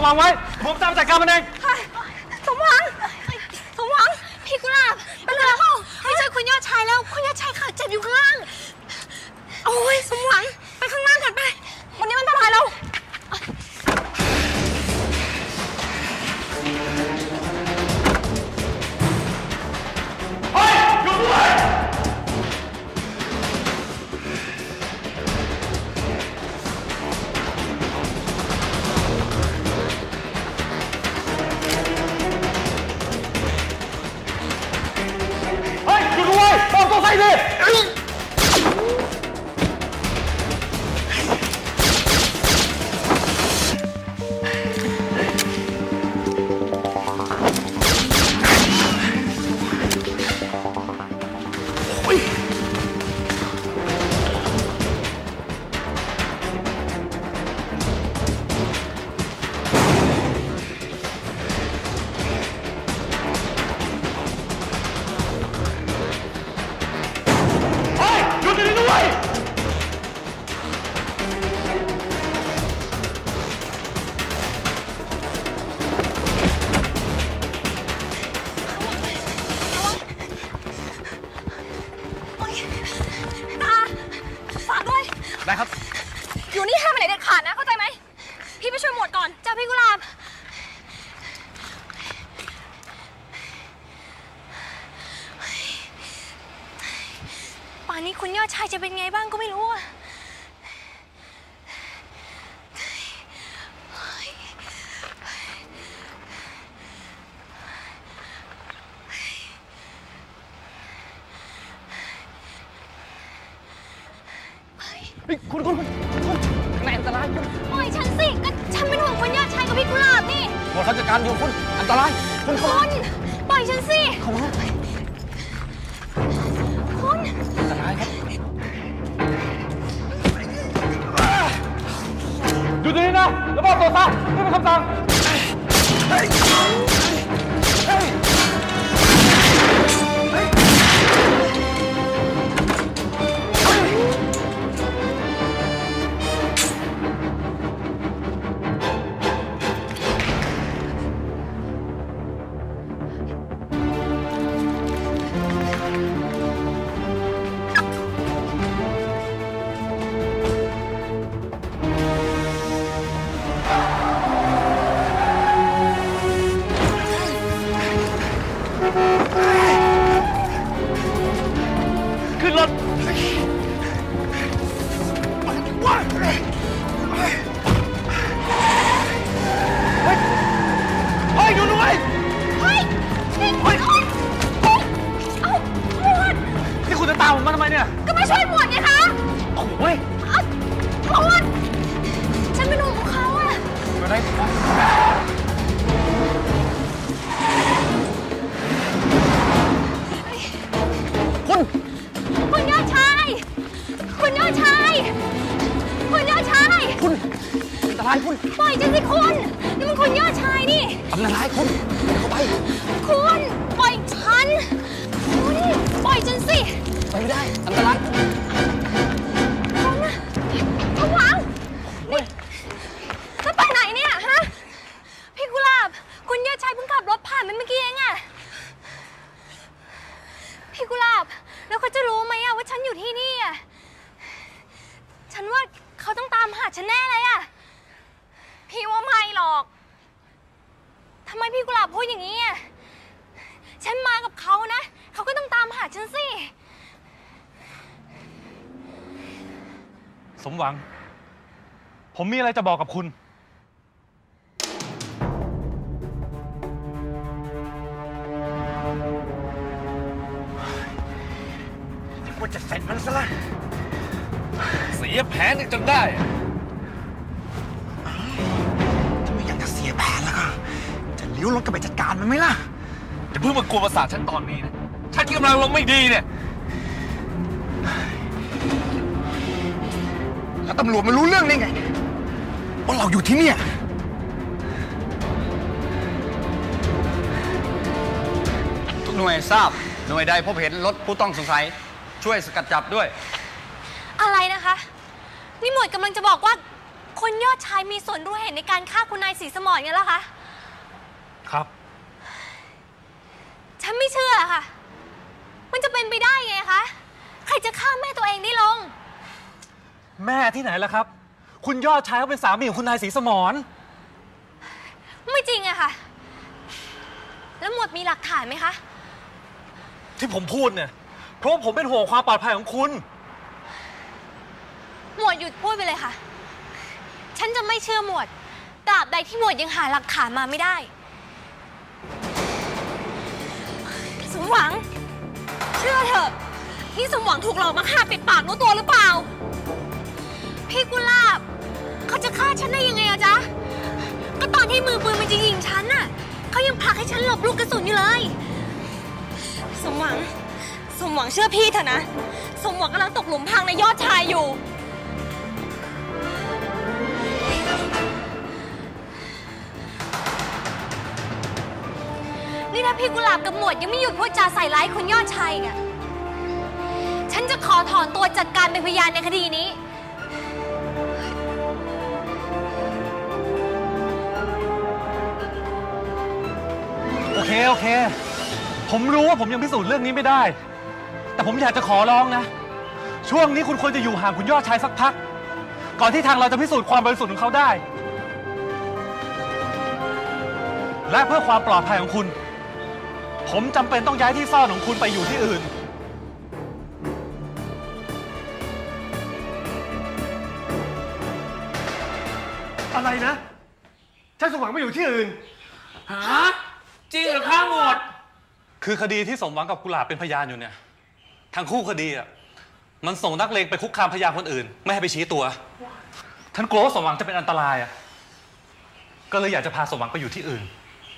วังไว้ผมตามจัดการมันเองสมหวังพี่กุหลาบเป็นไรเปล่าไม่เจอคุณยอดชายแล้วคุณยอดชายขาเจ็บอยู่ข้างล่างโอ้ยสมหวังไปข้างล่างกันไปวันนี้มันอันตรายเราเฮ้ยหยุดด้วยต้องใส่ดิได้ครับอยู่นี่ห้ามไปไหนเด็ดขาดนะเข้าใจไหมพี่ไปช่วยหมวดก่อนจ้าพี่กุหลาบป่านนี้คุณยอดชายจะเป็นไงบ้างก็ไม่รู้อะคุณข้างในอันตรายปล่อยฉันสิก็ฉันเป็นห่วงคุณยอดชายกับพี่กุหลาบนี่หมดเขาจัดการอยู่คุณอันตรายคุณปล่อยฉันสิเข้ามาคุณอันตรายครับอยู่ตรงนี้นะแล้วบอกตัวซะนี่เป็นคำสั่งขึ้นรถเฮ้ยดูด้วยเฮ้ยนี่หมวดนี่คุณจะตามผมมาทำไมเนี่ยก็มาช่วยหมวดไงคะโอ้ยหมวดฉันเป็นห่วงเขาอะไม่ได้คุณยอดชายคุณอันตรายคุณปล่อยฉันสิคุณนี่มันคุณยอดชายนี่อันตรายคุณเข้าไปคุณปล่อยฉันคุณปล่อยฉันสิไปไม่ได้อันตรายคุณระวังจะไปไหนเนี่ยฮะพี่กุหลาบคุณยอดชายเพิ่งขับรถผ่านมันเมื่อกี้เองอะพี่กุหลาบแล้วเขาจะรู้ไหมอะว่าฉันอยู่ที่นี่อะฉันว่าเขาต้องตามหาฉันแน่เลยอะพี่ว่าไม่หรอกทำไมพี่กุหลาบพูดอย่างนี้อะฉันมากับเขานะเขาก็ต้องตามหาฉันสิสมหวังผมมีอะไรจะบอกกับคุณว่าจะเสร็จมันซะละเสียแผนจนได้ถ้าไม่อยากจะเสียแผนแล้วก็จะเลี้ยวรถกลับไปจัดการมันไหมล่ะอย่าเพิ่งมากวนประสาทฉันตอนนี้นะฉันกำลังลงไม่ดีเนี่ยแล้วตำรวจไม่รู้เรื่องได้ไงว่าเราอยู่ที่นี่ทุกหน่วยทราบหน่วยใดพบเห็นรถผู้ต้องสงสัยช่วยสกัดจับด้วยอะไรนะคะนี่หมวดกำลังจะบอกว่าคนยอดชายมีส่วนรู้เห็นในการฆ่าคุณนายศรีสมรไงล่ะคะครับฉันไม่เชื่อค่ะมันจะเป็นไปได้ไงคะใครจะฆ่าแม่ตัวเองได้ลงแม่ที่ไหนล่ะครับคุณยอดชายเขาเป็นสามีของคุณนายศรีสมรไม่จริงอะค่ะแล้วหมวดมีหลักฐานไหมคะที่ผมพูดเนี่ยเพราะผมเป็นห่วงความปลอดภัยของคุณหมวดหยุดพูดไปเลยค่ะฉันจะไม่เชื่อหมวดตราบใดที่หมวดยังหาหลักฐานมาไม่ได้สมหวังเชื่อเถอะนี่สมหวังถูกหลอกมาฆ่าปิดปากรู้ตัวหรือเปล่าพี่กุหลาบเขาจะฆ่าฉันได้ยังไงอะจ๊ะก็ตอนที่มือปืนมันจะยิงฉันน่ะเขายังผลักให้ฉันหลบลูกกระสุนอยู่เลยสมหวังเชื่อพี่เถอะนะสมหวังกำลังตกหลุมพรางในยอดชายอยู่นี่ถ้าพี่กุหลาบกับหมวดยังไม่หยุดพูดจาใส่ร้ายคุณยอดชายอ่ะฉันจะขอถอนตัวจัดการเป็นพยานในคดีนี้โอเคผมรู้ว่าผมยังพิสูจน์เรื่องนี้ไม่ได้แต่ผมอยากจะขอร้องนะช่วงนี้คุณควรจะอยู่ห่างคุณยอดชายสักพักก่อนที่ทางเราจะพิสูจน์ความบริสุทธิ์ของเขาได้และเพื่อความปลอดภัยของคุณผมจำเป็นต้องย้ายที่ซ่อนของคุณไปอยู่ที่อื่นอะไรนะฉันสมหวังไม่อยู่ที่อื่นฮะจริงเหรอข้าหมดคือคดีที่สมหวังกับกุหลาบเป็นพยานอยู่เนี่ยทั้งคู่คดีอ่ะมันส่งนักเลงไปคุกคามพยานคนอื่นไม่ให้ไปชี้ตัวท่านกลัวว่าสมหวังจะเป็นอันตรายอ่ะก็เลยอยากจะพาสมหวังไปอยู่ที่อื่น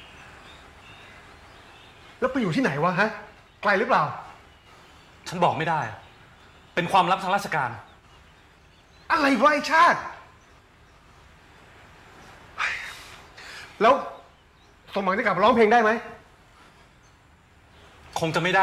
แล้วไปอยู่ที่ไหนวะฮะไกลหรือเปล่าฉันบอกไม่ได้เป็นความลับทางราชการอะไรวะไอ้ชาติแล้วสมหวังจะกลับมาร้องเพลงได้ไหมคงจะไม่ได้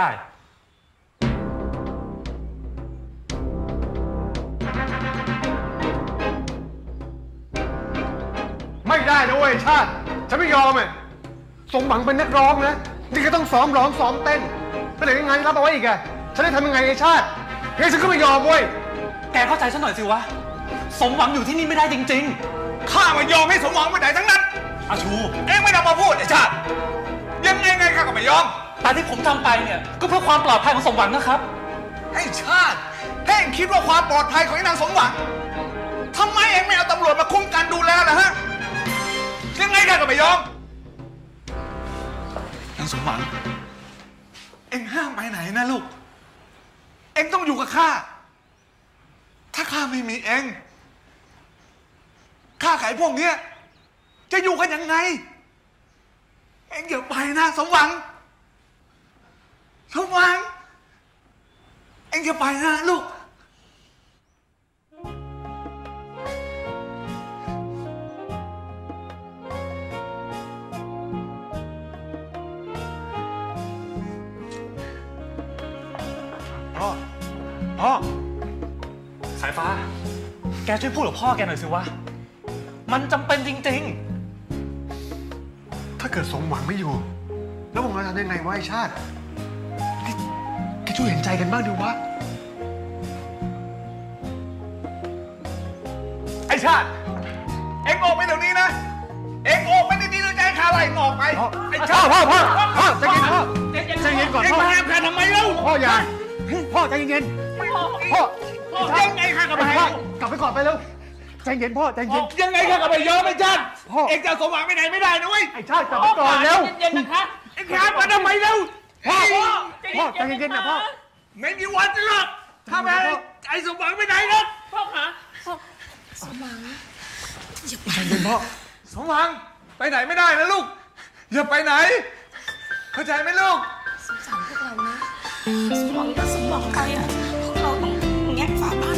ไม่ได้นะเว้ยชาติฉันไม่ยอมอ่ะสมหวังเป็นนักร้องนะนี่ก็ต้องซ้อมร้องซ้อมเต้นไปไหนยังไงรับเอาไว้อีกอะฉันได้ทำยังไงไอ้ชาติเฮ้ยฉันก็ไม่ยอมเว้ยแกเข้าใจฉันหน่อยสิวะสมหวังอยู่ที่นี่ไม่ได้จริงๆข้าไม่ยอมให้สมหวังไปไหนทั้งนั้นอาชูเอ็งไม่ต้องมาพูดไอ้ชาติยังไงข้าก็ไม่ยอมแต่ที่ผมทำไปเนี่ยก็เพื่อความปลอดภัยของสมหวังนะครับไอ้ชาติถ้าเอ็งคิดว่าความปลอดภัยของไอ้นางสมหวังทำไมเอ็งไม่เอาตำรวจมาคุ้มกันดูแลล่ะฮะยังไงข้าก็ไม่ยอมนางสมหวังเอ็งห้ามไปไหนนะลูกเอ็งต้องอยู่กับข้าถ้าข้าไม่มีเอ็งข้าขายพวกเนี้ยจะอยู่กันยังไงเอ็งอย่าไปนะสมหวังเอ็งอย่าไปนะลูกพ่อสายฟ้าแกช่วยพูดกับพ่อแกหน่อยสิวะมันจำเป็นจริงๆถ้าเกิดสมหวังไม่อยู่แล้วผมจะทำยังไงวะไอ้ชาติแกช่วยเห็นใจกันบ้างดิวะไอ้ชาติเอ็งออกไปเดี๋ยวนี้นะเอ็งออกไปในที่ด้วยใจข้าไล่ออกไปไอ้ชาติพ่อใจเย็นพ่อใจเย็นก่อนพ่อเอ็งมาแพ้ทำไมเล่าพ่ออย่าพ่อใจเย็นพ่อยังไงข้ากับไปกลับไปก่อนไปเร็วใจเย็นพ่อใจเย็นยังไงข้ากับไปยอมไอ้ชาติเอ็งจะสมหวังไปไหนไม่ได้นะเว้ยไอ้ชาติกลับไปก่อนเร็วเย็นๆนะคะเอ็งข้ามมาทำไมเร็วพ่อใจเย็นๆนะพ่อไม่มีวันจะหลับถ้าไปไอ้สมหวังไปไหนนะพ่อคะสมหวังอย่าไปใจเย็นพ่อสมหวังไปไหนไม่ได้นะลูกอย่าไปไหนเข้าใจไหมลูกสงสารพวกเรานะสมหวังก็สมหวังไปอ่ะพวกเราต้องแงะฝาบ้าน